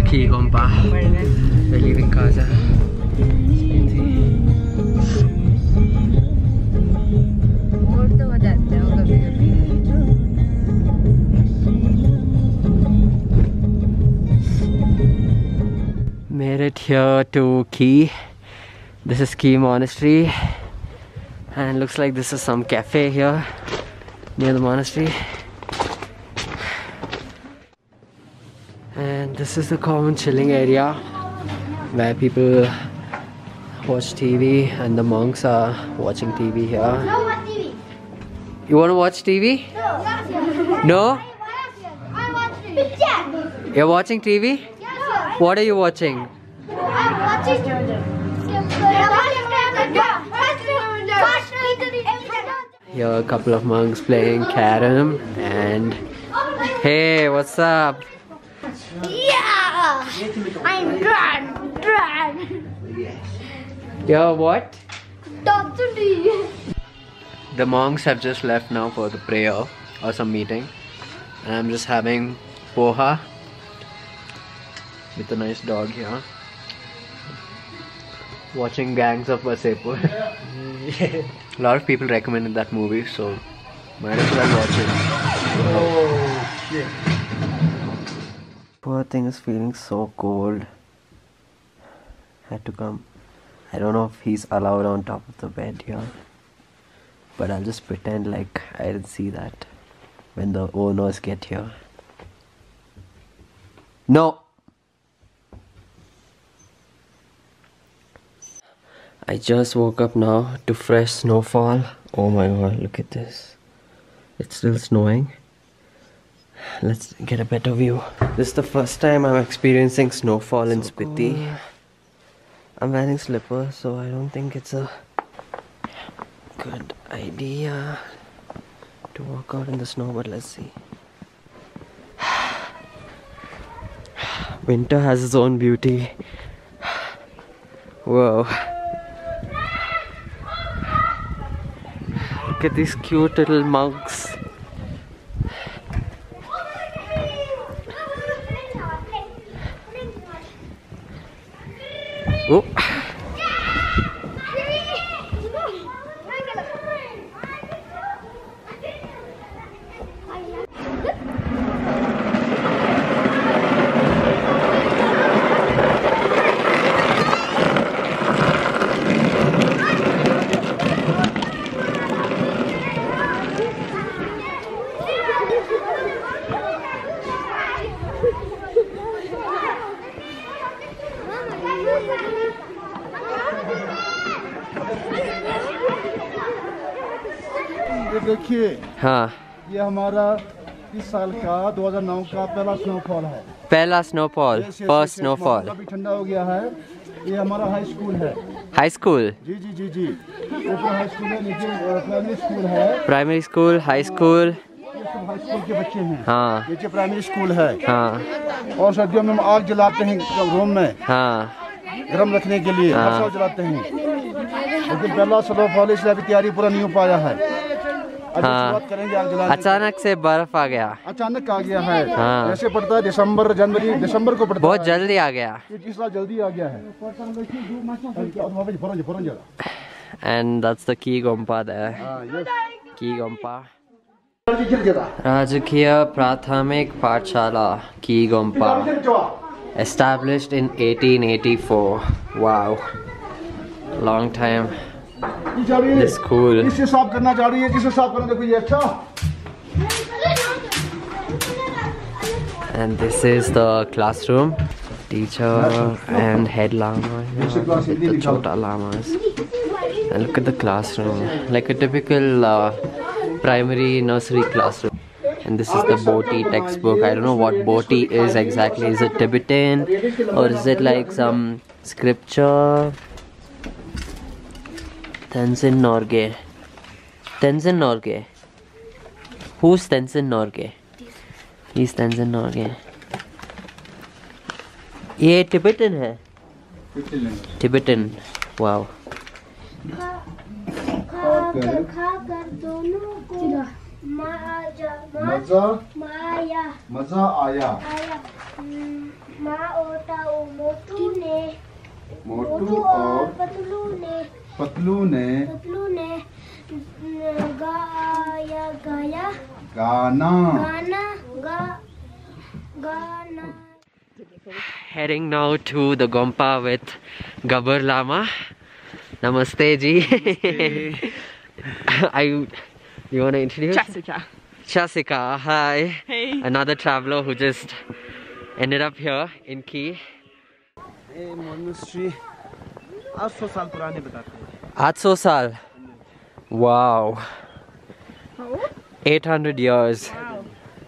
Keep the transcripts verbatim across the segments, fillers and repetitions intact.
Key Monastery. We're leaving Casa. Made it here to Key. This is Key Monastery, and looks like this is some cafe here near the monastery. And this is the common chilling area where people watch T V, and the monks are watching T V here. No, what T V? You want to watch T V? No. No? I watch picture. You're watching T V? Yes. What are you watching? I'm watching. Here are a couple of monks playing carom, and hey, what's up? Yeah, I'm drunk, drunk. You're what? Doctor D. The monks have just left now for the prayer or some meeting, and I'm just having poha with a nice dog here, watching Gangs of Wasseypur. A lot of people recommended that movie, so might as well watch it. Oh shit. Poor thing is feeling so cold. Had to come. I don't know if he's allowed on top of the bed here, but I'll just pretend like I didn't see that when the owners get here. No! I just woke up now to fresh snowfall. Oh my god, look at this. It's still snowing. Let's get a better view. This is the first time I'm experiencing snowfall in Spiti. Cool. I'm wearing slippers, so I don't think it's a good idea to walk out in the snow, but let's see. Winter has its own beauty. Whoa. Look at these cute little monks. Oh. ये देखिए, हाँ, ये हमारा इस साल का दो हज़ार नौ का पहला स्नोफॉल है। पहला स्नोफॉल, फर्स्ट स्नोफॉल। अभी ठंडा हो गया है। ये हमारा हाई स्कूल है। High school? जी जी जी जी। ऊपर हाई स्कूल है, नीचे प्राइमरी स्कूल है। Primary school, high school. ये सब हाई स्कूल के बच्चे हैं। हाँ। नीचे प्राइमरी स्कूल है। हाँ। और सर्दियों में हम आग जलाते हैं रूम में। हाँ। गर्म रखने के लिए हर साल जलाते हैं। लेकिन पहला स्नोफॉल इसलिए अभी तैयारी पूरा नहीं हो पाया है। हाँ, अचानक से बर्फ आ गया। अचानक आ गया है। हाँ। ऐसे पड़ता है दिसंबर जनवरी दिसंबर को पड़ता है। बहुत जल्दी आ गया। इस साल जल्दी आ गया है। And that's the Key Gompa there. Key Gompa. Rajakhiya Prathamik Pathshala, Key Gompa, established in eighteen eighty-four. Wow, long time. This school. किसे साफ करना चाह रही है? किसे साफ करना? देखो ये अच्छा। And this is the classroom. Teacher and head lama here. Look at the chota lamas. And look at the classroom, like a typical uh, primary nursery classroom. And this is the Boti textbook. I don't know what Boti is exactly. Is it Tibetan or is it like some scripture? Tenzin Norgay. Tenzin Norgay. Who's Tenzin Norgay? He's Tenzin Norgay. ये Tibetan है? Tibetan. Wow. मजा मजा आया. Ma ota o motu ne. मोटू और पतलू ने. पतलू ने पतलू ने गाया गाया. गाना गाना गा गाना. Heading now to the Gompa with Gabbar Lama. Namaste ji. I, you want to introduce? Jessica. Shasika, hi. Hey. Another traveler who just ended up here in Key. ये monastery आठ सौ साल पुराने बताते हैं. eight hundred साल. Wow. eight hundred years. Wow.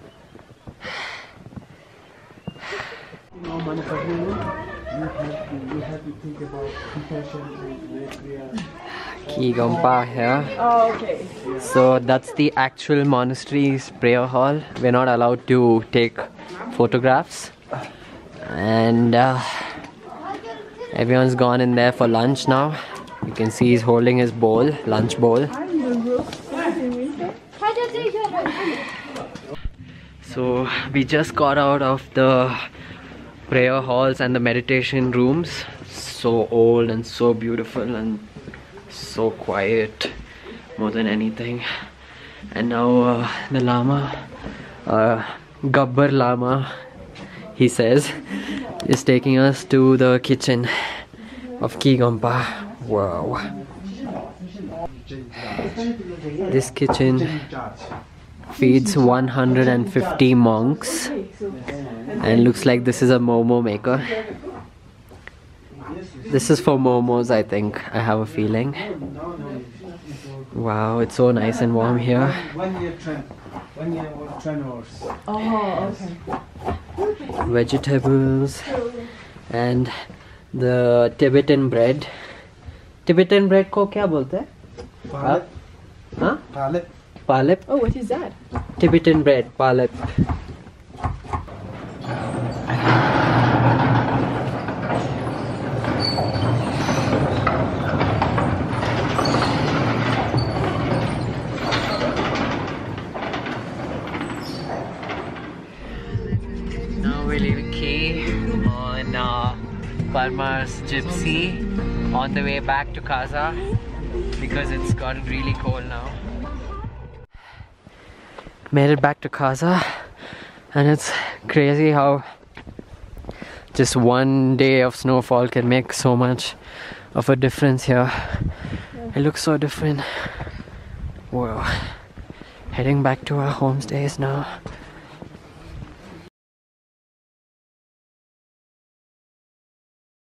You know, money for you, you have to, you have to think about compassion and we are. Key Gompa here. Oh, okay. So that's the actual monastery's prayer hall. We're not allowed to take photographs. And uh, everyone's gone in there for lunch now. You can see he's holding his bowl, lunch bowl. So we just got out of the prayer halls and the meditation rooms. So old and so beautiful and so quiet, more than anything. And now uh, the Lama, uh, Gabbar Lama, he says, is taking us to the kitchen of Key Gompa. Wow. This kitchen feeds one hundred fifty monks and looks like this is a momo maker. This is for momos, I think. I have a feeling. Wow, it's so nice and warm here. One year train, one year train hours. Oh, okay. Vegetables and the Tibetan bread. Tibetan bread को क्या बोलते हैं? Palip. हाँ? Palip. Palip. Oh, what is that? Tibetan bread, palip. Now we're leaving Key on uh, Parmar's Gypsy on the way back to Kaza because it's gotten really cold now. Made it back to Kaza and it's crazy how just one day of snowfall can make so much of a difference here. It looks so different. Whoa. Heading back to our homestays now.